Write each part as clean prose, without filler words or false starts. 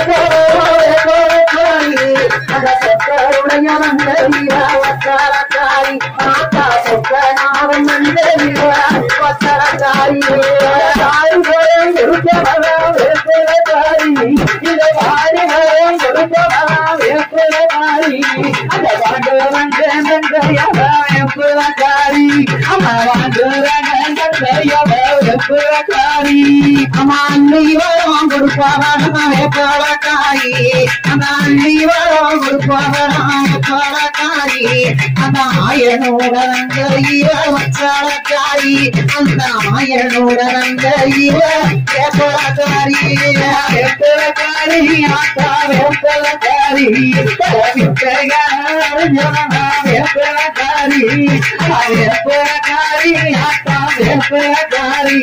அந்த சொக்கருடைய மந்தரியா வச்சாரக்காரி ஆத்தா சொக்கநாதன் மந்தரியா வச்சாரக்காரி தாய்களும் கொடுப்பவரம் வேப்பிலக்காரி இந்த தாய்களும் கொடுப்பவரம் வேப்பிலக்காரி அந்த வாண்டவன் வேப்பிலக்காரி அம்மா வாண்டவன் வேப்பிலக்காரி அம்மா அண்ணி வரம் கொடுப்பவரம் வேப்பிலக்காரி அந்த அண்ணி வரம் கொடுப்பவரம் வேப்பிலக்காரி அந்த ஆயனோட ரங்கைய வச்சாரக்காரி அந்த ஆயனோட ரங்கைய வேப்பிலக்காரி வேப்பிலக்காரி ஆத்தா வேப்பிலக்காரி வேப்பிலக்காரி வேப்பிலக்காரி ஆத்தா வேப்பிலக்காரி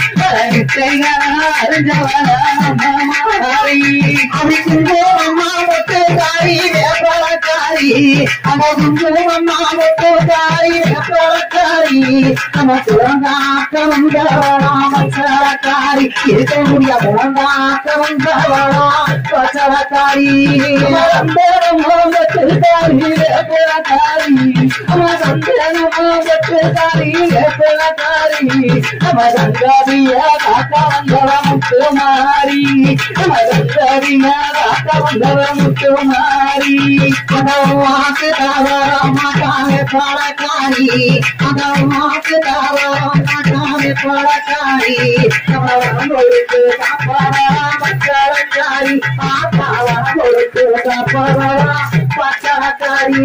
அது குங்குமம்மா முத்துக்காரி வேப்பிலக்காரி அந்த குங்குமம்மா முத்துக்காரி வேப்பிலக்காரி நம்ம குழந்தாக்க வந்தவளாம் வச்சலக்காரி இருக்க முடியாத குழந்தாக்க வந்தவளாம் வச்சலக்காரி முத்துக்காரி வேப்பிலக்காரி நம்ம சந்தனமாரி வேப்பிலக்காரி நம்ம சங்கதிய காக்க வந்தவ முத்துமாரி நம்ம சங்கதிய காக்க வந்தவ முத்துமாரி வாக்கு தவறமாட்டாவே பழக்காரி அந்த வாக்கு தவறமாட்டாவே பழக்காரி நம்மளுக்கு பச்சளக்காரி ஆத்தாவளுக்கு பச்சளக்காரி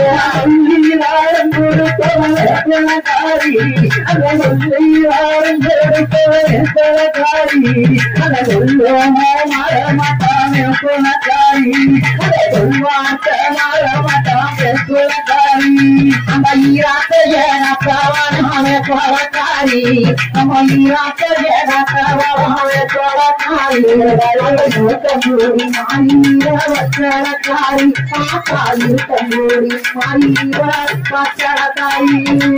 கொடுத்தவளக்காரி அந்த கொடுத்தவளக்காரி அந்த மரமட்டாமே குணக்காரி அந்த ஈராக்கைய நக்கவனாவே பழக்காரி நம்ம ஈராக்கைய நக்கவனாவே பழக்காரி தம்பூரி மாயிர வச்சலக்காரி பாக்காரி தம்பூரி மாயிர வச்சலக்காரி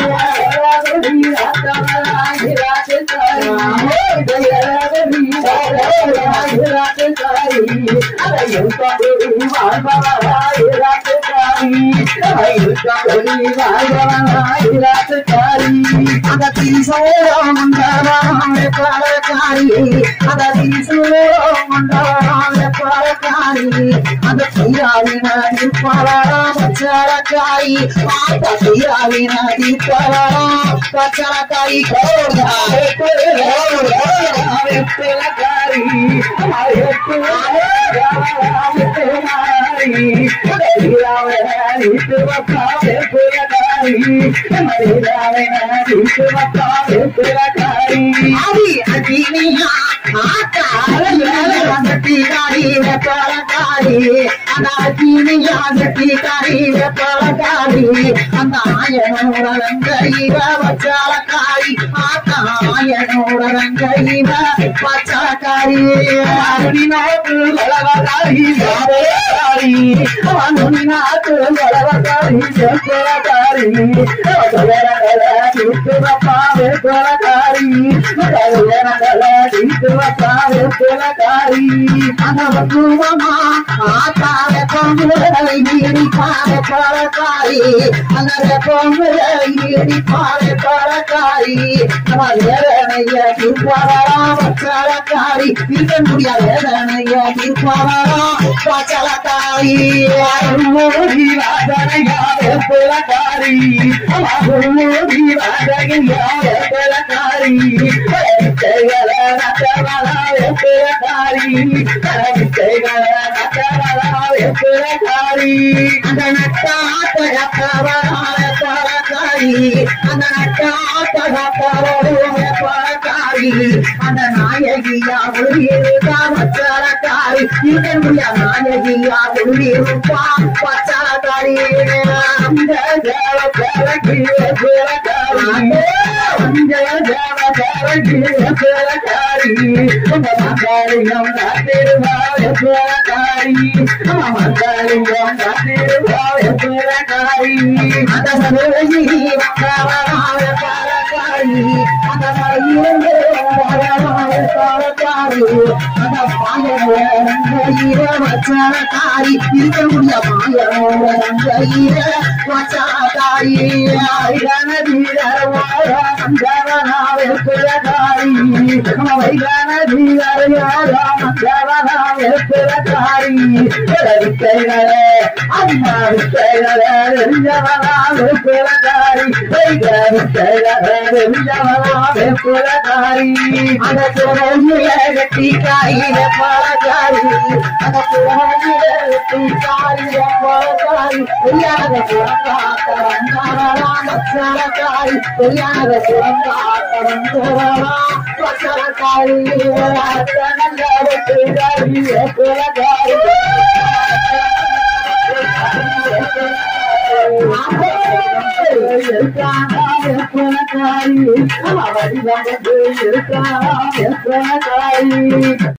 அந்த தீசோரம் பழக்காரி அந்த தீசோரம் பழக்காரி அந்த தீராவினி பழக்காரி மாத்த தீராவினி பழக்காரி அந்த ஆயனோட ரங்கைவ வச்சாலக்காரி ஆத்தா ஆயனோட ரங்கைவ வச்சாலக்காரி நாட்டு வளவக்காரி நாட்டு வளவக்காரி செப்பலக்காரி குமமா ஆத்தால பொங்கலை நீடிப்பார பழக்காரி அந்த பொங்கலை நீடிப்பார பழக்காரி நம்ம வேதனைய திருப்பாவலாம் பச்சலக்காரி இருக்க முடியாத வேதனைய திருப்பாவலாம் பச்சலக்காரி மோதி வாதனையாத பழக்காரி மோதி வாதனையாத பழக்காரி அந்த நாயகியா பச்சலக்காரி இருக்க முடியாத நாயகியா பச்சலக்காரி அந்த குலகாரி அந்த பாயர வச்சாரி இருக்க முடிய மாயோட நங்கையில வச்சாரி மஞ்சவனாவே குலகாரி மஞ்சவனாவே குலகாரி வித்தைகளே அம்மா வித்தைகளே நெஞ்சவனாவே குலகாரி வித்தைகளே நெஞ்சவனாவே குலகாரி அந்த குரலில கட்டி காயில பழகாரி அந்த குரலில கட்டி காயில பழகாரி பொய்யாக சுரங்காத்தவங்காரி பொய்யாக சுரங்காத்தவங்காரா பச்சரக்காரி குலகாரி குலகாரி